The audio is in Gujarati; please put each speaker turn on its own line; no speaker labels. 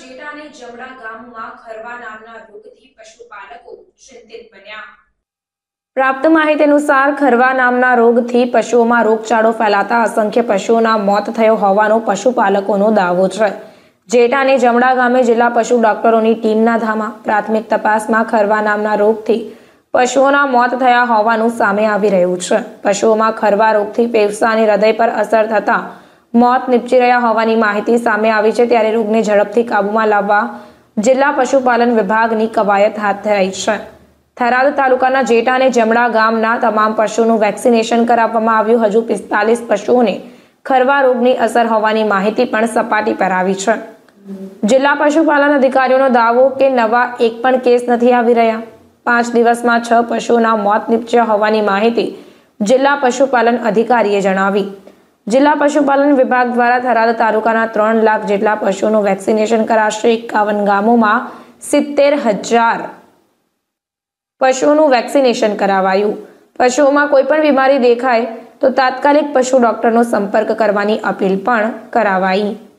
જેટા અને જમણા ગામમાં ખરવા નામના રોગથી પશુપાલકો ચિંતિત બન્યા। પ્રાપ્ત માહિતી અનુસાર ખરવા નામના રોગથી પશુઓમાં રોગચાળો ફેલાતા અસંખ્ય પશુઓના મોત થયો હોવાનો પશુપાલકોનો દાવો છે। જેટા અને જમણા ગામે જિલ્લા પશુ ડોક્ટરોની ટીમના ધામા પ્રાથમિક તપાસમાં ખરવા નામના રોગથી પશુઓના મોત થયા હોવાનું સામે આવી રહ્યું છે। પશુઓમાં ખરવા રોગથી ફેફસા અને હૃદય પર અસર થતા મોત નીપજી રહ્યા હોવાની માહિતી સામે આવી છે। ત્યારે રોગને ઝડપથી કાબૂમાં લાવવા જિલ્લા પશુપાલન વિભાગની કવાયત હાથ ધરાઈ છે। થરાદ તાલુકાના જેટા અને જમણા ગામના તમામ પશુઓનું વેક્સિનેશન કરાવવામાં આવ્યું। હજુ 45 પશુઓને ખરવા રોગની અસર હોવાની માહિતી પણ સપાટી પર આવી છે। જિલ્લા પશુપાલન અધિકારીઓનો દાવો કે નવા એક પણ કેસ નથી આવી રહ્યા। 5 દિવસમાં 6 પશુઓના મોત નીપજ્યા હોવાની માહિતી જિલ્લા પશુપાલન અધિકારીએ જણાવી। જિલ્લા પશુપાલન વિભાગ દ્વારા થરાદ તાલુકાના 3 લાખ જેટલા પશુઓનું વેક્સિનેશન કરાશે। 51 ગામોમાં 70,000 પશુઓનું વેક્સિનેશન કરાવાયું। પશુઓમાં કોઈ પણ બીમારી દેખાય તો તાત્કાલિક પશુ ડોક્ટરનો સંપર્ક કરવાની અપીલ પણ કરાવાઈ।